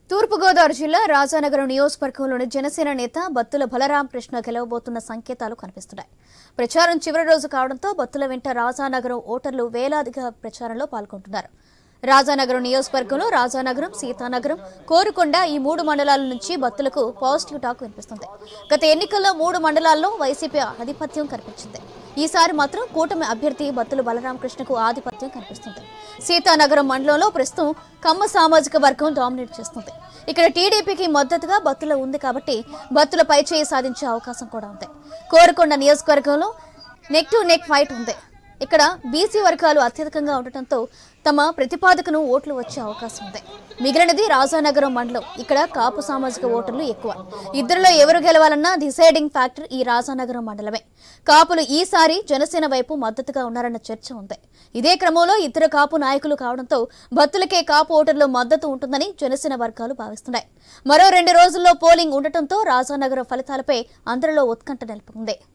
తూర్పుగోదావరి జిల్లా రాజానగరం నియోజకవర్గంలోని జనసేన నేత బత్తుల బలరామకృష్ణ గెలవబోతున్న సంకేతాలు కనిపిస్తున్నాయి. ప్రచారం చివరి రోజు కావడంతో బత్తుల వెంట రాజానగరం ఓటర్లు వేలాదిగా ప్రచారంలో పాల్గొంటున్నారు. రాజానగరం నియోజకవర్గంలో రాజానగరం, సీతానగరం, కోరుకొండ ఈ 3 మండలాల నుంచి బత్తులకు పాజిటివ్ టాక్ వినిపిస్తుంది. గత ఎన్నికల్లో 3 మండలాల్లో వైసీపీ ఆధిపత్యం కనిపించింది. ఈసారి మాత్రం కూటమి అభ్యర్థి బత్తుల బలరామకృష్ణకు ఆధిపత్యం కనిపిస్తుంది. సీతానగరం మండలంలో ప్రస్తుతం కమ్మ సామాజిక వర్గం డామినేట్ చేస్తుంది. ఇక్కడ టీడీపీకి మద్దతుగా బత్తుల ఉంది కాబట్టి బత్తుల పైచేయి సాధించే అవకాశం కూడా ఉంది. కోరుకొండ నియోజకవర్గంలో నెక్ టు నెక్ ఫైట్ ఉంది. ఇక్కడ బీసీ వర్గాలు అత్యధికంగా ఉండటంతో తమ ప్రతిపాదకను ఓట్లు వచ్చే అవకాశం ఉంది. మిగిలినది రాజానగరం మండలం. ఇక్కడ కాపు సామాజిక ఓటర్లు ఎక్కువ. ఇద్దరిలో ఎవరు గెలవాలన్నా డిసైడింగ్ ఫ్యాక్టర్ ఈ రాజానగరం మండలమే. కాపులు ఈసారి జనసేన వైపు మద్దతుగా ఉన్నారన్న చర్చ ఉంది. ఇదే క్రమంలో ఇద్దరు కాపు నాయకులు కావడంతో బత్తులకే కాపు ఓటర్లు మద్దతు ఉంటుందని జనసేన వర్గాలు భావిస్తున్నాయి. మరో 2 రోజుల్లో పోలింగ్ ఉండటంతో రాజానగరం ఫలితాలపై అందరిలో ఉత్కంఠ నెలకొంది.